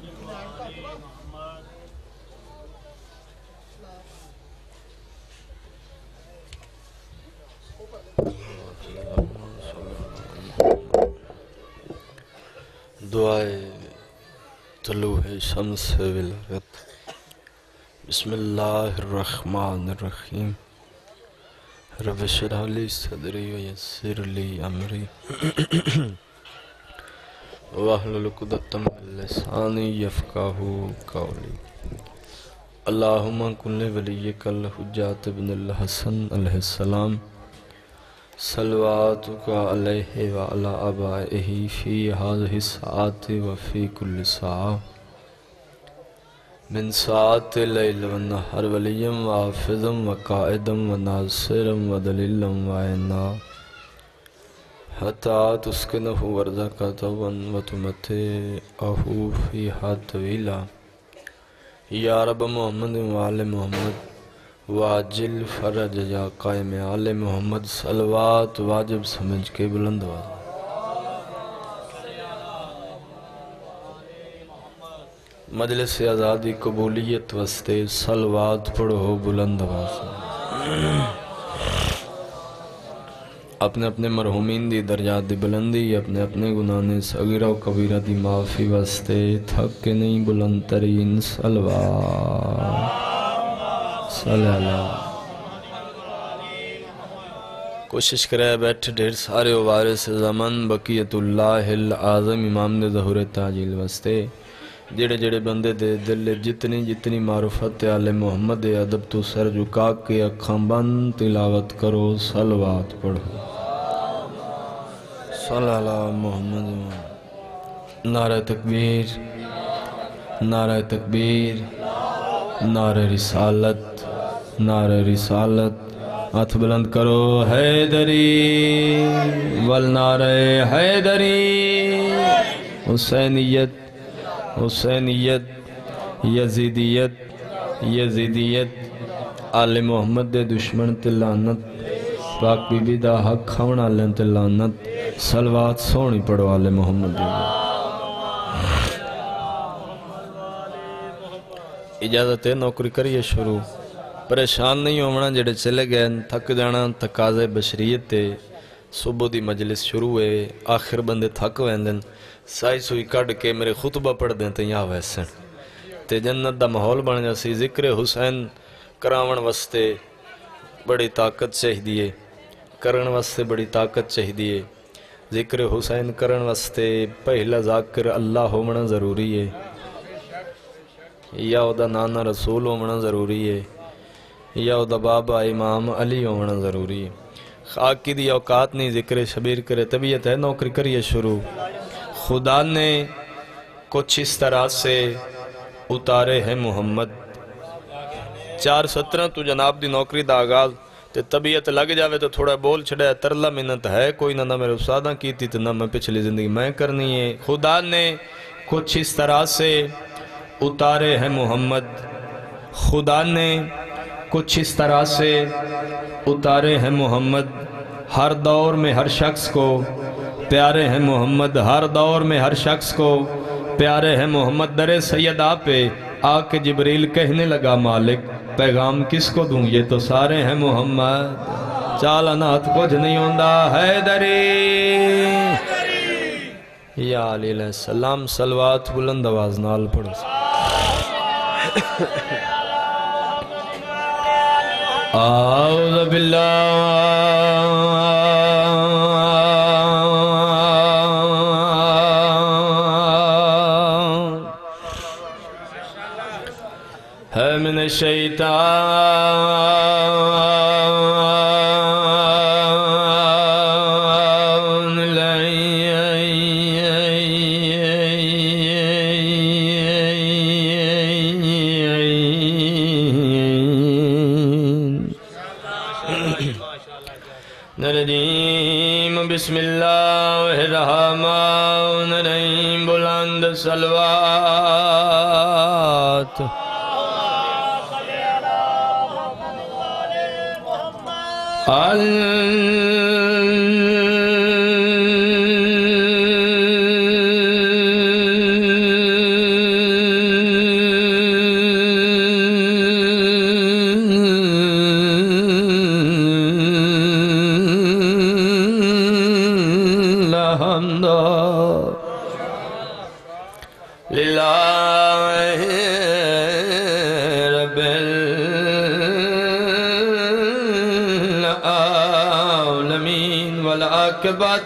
دعائے طلوع شمس ولادت۔ بسم اللہ الرحمن الرحیم۔ رب اشرح لی صدری ویسر لی امری واحلل عقدۃ من لسانی یفقہوا قولی۔ اللہم کن لولیک الحجۃ بن الحسن علیہ السلام صلواتک علیہ وعلی آبائہ فی ہذہ الساعۃ وفی کل ساعۃ من ساعت اللیل والنہار ولیا وحافظا وقائدا وناصرا ودلیلا وعینا حتی تسکنہ ارضک طوعا وتمتعہ فیہا طویلا۔ یا رب محمد وآل محمد واجل فرج یا قائم آل محمد صلوات واجب سمجھ کے بلند آواز مجلس آزادی قبولیت واسطے صلوات پڑھو بلند آواز۔ اپنے اپنے مرحومین دی درجات دی بلندی، اپنے اپنے گناہ صغیرہ و کبیرہ دی معافی واسطے تھک کے نہیں بلند ترین صلوات صلی اللہ۔ کوشش کرے بیٹھ ڈھیر سارے وارث زمن بقیت اللہ العظم امام دے ظہور تاجیل واسطے جڑے جڑے بندے دے دل جتنی جتنی معرفت آل محمد ادب تو سر جھکا کے اکھاں بند تلاوت کرو صلوات پڑھو صلی اللہ محمد۔ نعرہ تکبیر، نعرہ تکبیر، نعرہ رسالت، نعرہ رسالت، ہاتھ بلند کرو حیدری والنعرہ حیدری۔ حسینیت، حسینیت، یزیدیت، یزیدیت، آل محمد دے دشمن تے لعنت، پاک بی بی دا حق کھونا لین تے لعنت، صلوات سونی پڑھو آل محمد دے۔ اجازت ہے نوکری کریے شروع، پریشان نہیں ہونا جڑے چلے گئے تھک جانا تقاضے بشریت تے۔ صبح دی مجلس شروع ہے، آخر بندے تھک ویندن، سائی سوئی کڑ کے میرے خطبہ پڑھ دیں تے یہاں ویسن تے جنت دا محول بن جاسی۔ ذکر حسین کراون واسطے بڑی طاقت چاہیے، کرن واسطے بڑی طاقت چاہیے۔ ذکر حسین کرن واسطے پہلا ذاکر اللہ ہونا ضروری ہے، یا او دا نانا رسول ہونا ضروری ہے، یا او دا بابا امام علی ہونا ضروری ہے۔ خاکی دی اوقات نہیں ذکر شبیر کرے، طبیعت ہے نوکری کریے شروع۔ خدا نے کچھ اس طرح سے اتارے ہیں محمد 4:17 تو جناب دی نوکری دا آغاز تے طبیعت لگ جاوے تو تھوڑا بول چھڑے ترلا منت ہے کوئی نہ میرے استادہ کیتی تے نہ میں پچھلی زندگی میں کرنی ہے۔ خدا نے کچھ اس طرح سے اتارے ہیں محمد، خدا نے کچھ اس طرح سے اتارے ہیں محمد، ہر دور میں ہر شخص کو پیارے ہیں محمد، ہر دور میں ہر شخص کو پیارے ہیں محمد۔ در سیدہ پہ آ کے جبریل کہنے لگا مالک پیغام کس کو دوں، یہ تو سارے ہیں محمد۔ چالانات کچھ نہیں ہوندہ حیدری یا علیہ السلام۔ صلوات بلند آواز نال پڑھو۔ اعوذ باللہ ہے من الشیطان الرجیم۔ بسم اللہ الرحمن الرحیم۔ بلند صلوات للہ رب العالمین والعاقبۃ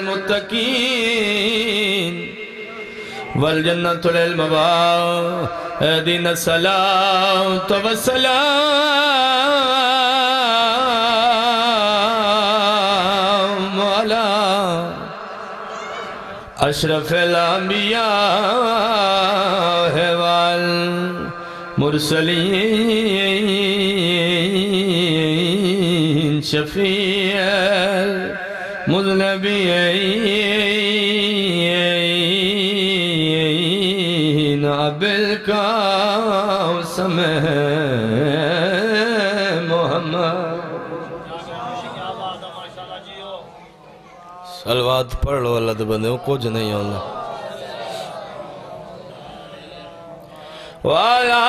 للمتقین والجنة للمأوى دین الصلاة والسلام علی اشرف الانبیاء والمرسلین شفیع المذنبین بالقاسم محمد صلوات پڑھ لو اللہ دے بندے کچھ نہیں ہونا وَعَلَىٰ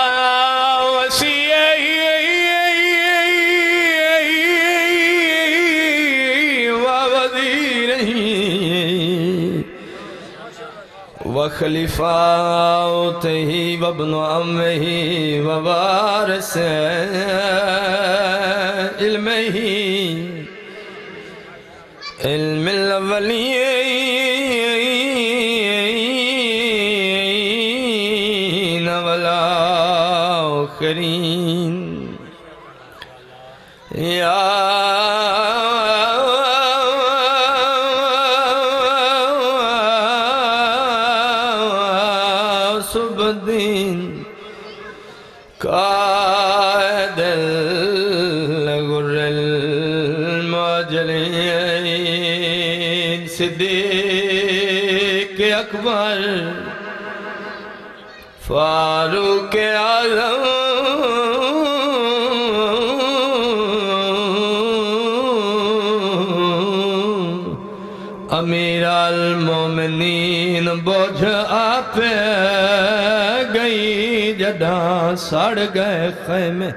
وَسِيَّهِ وَوَزِيرِهِ وَخَلِفَاتِهِ وَابْنُ عَمِّهِ وَوَارِثِ عِلْمِهِ علم الاولین والآخرین یا صبح الدین قائد الغر المعجلین صدیق اکبر فاروق اعظم امیر المومنین بوجھ آپ گئی جداں سڑ گئے خیمے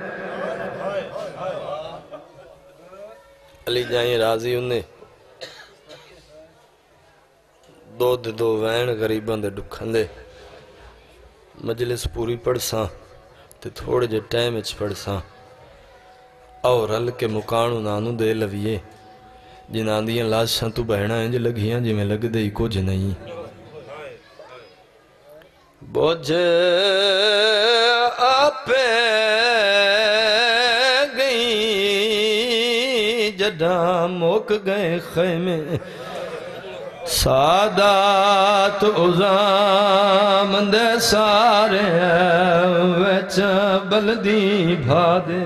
علی جائیں راضی انہیں دو وین غریبان دے ڈکھن دے مجلس پوری پڑھ ساں تے تھوڑے جے ٹائم اچ پڑھ ساں اور رل کے مکانو نانو دے لویے جنان دیاں لاشاں تو بہنا ہیں جو لگیاں جی میں لگ دے ہی کچھ نہیں بوجھ آپ گئی جداں موک گئے خیمے سادات عظام دے سارے وچ بلدی بھادے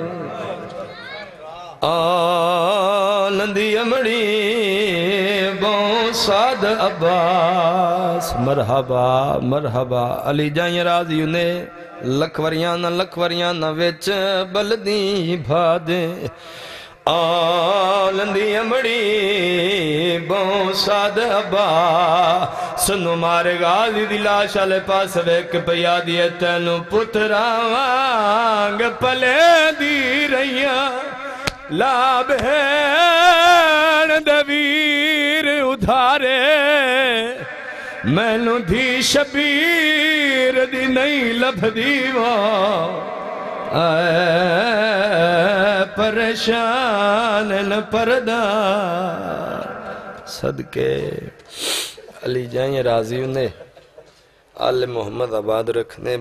آلندی امڑی بوں ساد عباس مرحبا مرحبا علی جائیں راضی انہیں لکھوریاں وچ بلدی بھادے آلندی امڑی بوں ساد عباس سنو مارے غازی دی لاش آلے پاس ویک پیا دیئے تینو پترانگ پلے دی رہیاں لاب ہے دویر ادھارے میں نو دھی شبیر دی نہیں لبھ دیوا پریشان نہ پردہ صدقے علی جائیں راضی انہیں آل محمد آباد رکھنے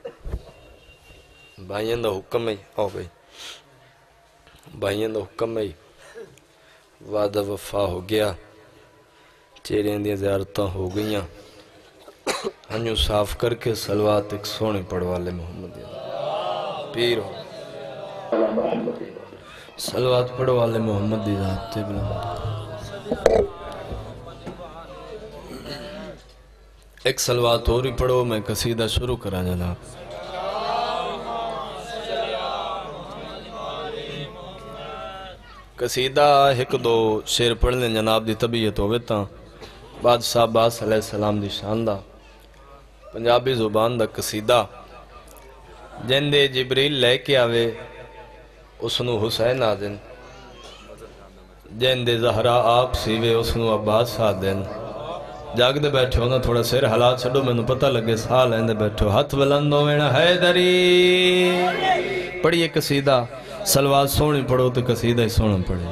بھائیاں دا حکم ہے آؤ بھائی بھائیاں دا حکم ہے وعدہ وفا ہو گیا چہرے اندیاں زیارتاں ہو گئیاں ہنیوں صاف کر کے صلوات ایک سونے پڑوالے محمد پیر ہو صلوات پڑوالے محمد دی ذات تے بلا ایک صلوات اور ہی پڑھو میں قصیدہ شروع کرا جناب قصیدہ ایک دو شیر پڑھنے جناب دی طبیعت ہوئے تاں بادشاہ عباس علیہ السلام دی شاندہ پنجابی زبان دا قصیدہ جندے جبریل لے کے آوے اسنو حسین آدن جندے زہرہ آپ سیوے اسنو عباس آدن جاگ دے بیٹھے ہونا تھوڑا سیر حالات چھڑو میں نے پتہ لگے سال لیندے بیٹھے ہو ہاتھ بلندوں میں حیدری پڑھیے قصیدہ سلوات سونی پڑھو تو قصیدہ ہی سونا پڑھے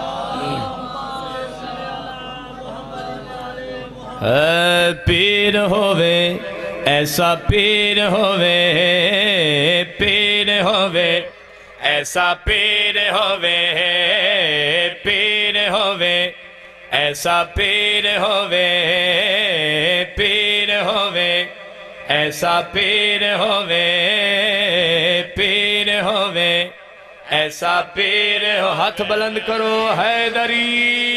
پیر ہووے ایسا پیر ہووے پیر ہووے ایسا پیر ہووے پیر ہووے ایسا پیر ہووے پیر ہووے ایسا پیر ہووے پیر ہووے ایسا پیر ہو ہاتھ بلند کرو حیدری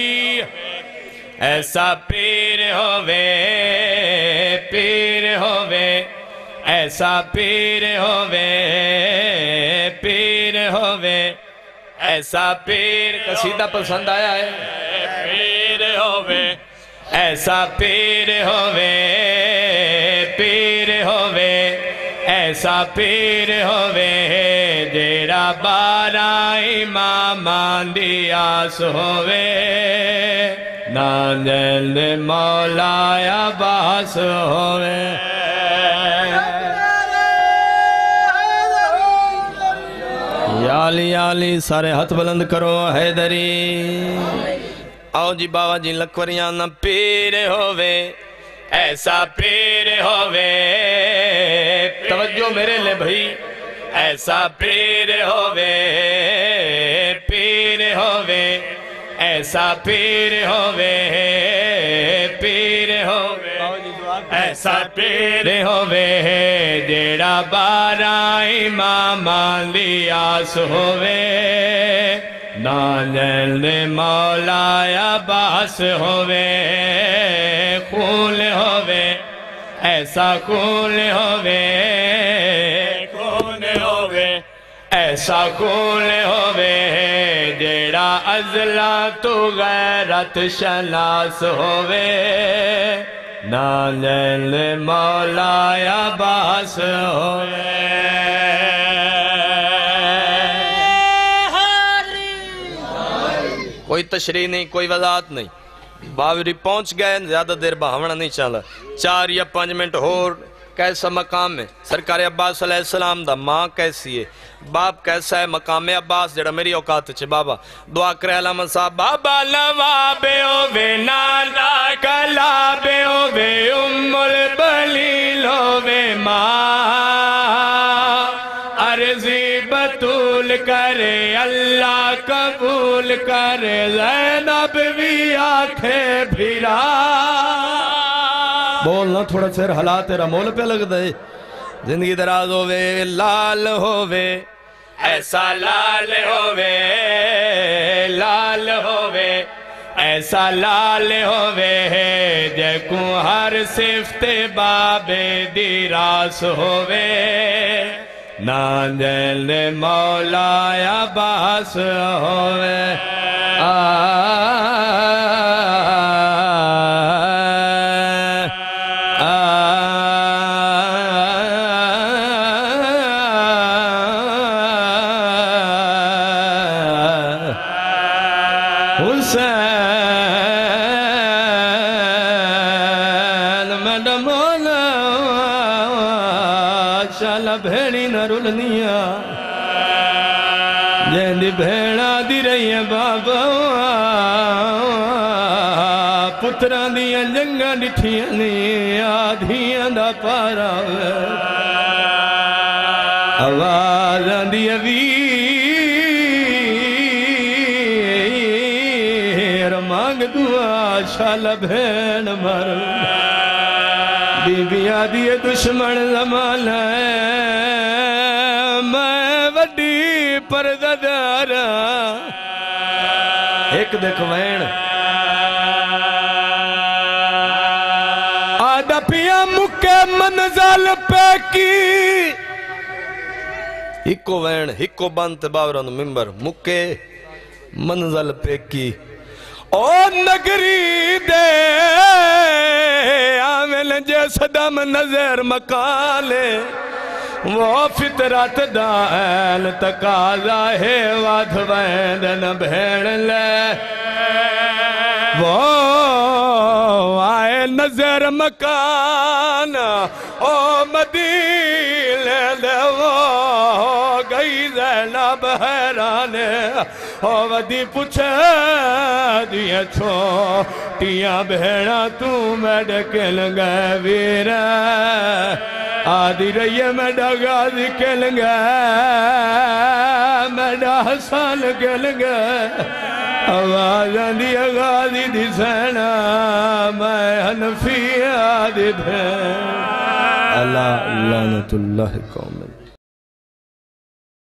ایسا پیر ہووے پیر ہووے ایسا پیر ہووے پیر ہووے ایسا پیر قصیدہ پسند آیا ہے پیر ہووے ایسا پیر ہووے پیر ہووے ایسا پیر ہووے جیڑا بارہ امامان دی آس ہووے ناندل مولا عباس ہووے یا علی سارے ہاتھ بلند کرو حیدری آؤ جی بابا جی لکوریاں نہ پیر ہووے ایسا پیر ہووے توجہ میرے لے بھائی ایسا پیر ہووے پیر ہووے ایسا پیر ہووے پیر ہووے ایسا پیر ہووے جیڑا بارہ امامان دی آس ہووے ناندل مولا عباس ہووے خول ہووے ایسا خول ہووے خول ہووے ایسا خول ہووے جیڑا ازلا تو غیرت شناس ہووے ناندل مولا عباس ہووے کوئی تشریح نہیں کوئی وضاحت نہیں باوری پہنچ گئے زیادہ دیر بہاونا نہیں چالا 4 یا 5 منٹ ہور کیسا مقام ہے سرکار عباس علیہ السلام دا ماں کیسی ہے باپ کیسا ہے مقام عباس جڑا میری اوقات چھے بابا دعا کرے علامہ صاحب بابا نوابے ہووے نانا کلابے ہووے البلیل ہووے ماں عرضی بطول کرے اللہ قبول کرے زینب بھی آنکھیں بھیرا بولنا تھوڑا سیر حالات تیرا مول پہ لگ دے زندگی دراز ہووے لال ہووے ایسا لال ہووے لال ہووے ایسا لال ہووے جے کو ہر صفت بابے دی راس ہووے ناندل مولا عباس ہووے حسین میڈم مولا شالا بھیڑی نہ رولنیا جیندی بھیڑا دی رہی ہے بابا پتران دیا جنگا ڈٹھیاں نہیں آدھیاں دا پارا آوازاں دیا مانگ دعا شالا بھین مر بی بی آدھی دشمن زمان ہے میں وڈی پرددارا ایک دیکھ وین آدھا پیا مکے منزل پہ کی ہکو وین ہکو بانت باوران ممبر مکے منزل پہ کی او نگری دے آمین جے صدام نظر مکالے وہ فطرت دائل تقاضا ہے وادھ ویندن بھیڑ لے وہ آئے نظر مکان او مدینے دے وہ گئی زینب حیران او ودی پوچھے دیئے چھوٹیاں بھیڑا تو میڈے کل گئے ویر آدھی رہیے میڈا غازی کل گئے میڈا حسان کل گئے آواز آندھی غازی دی سینا میں حنفی آدھی دھے اللہ لعنت اللہ قوم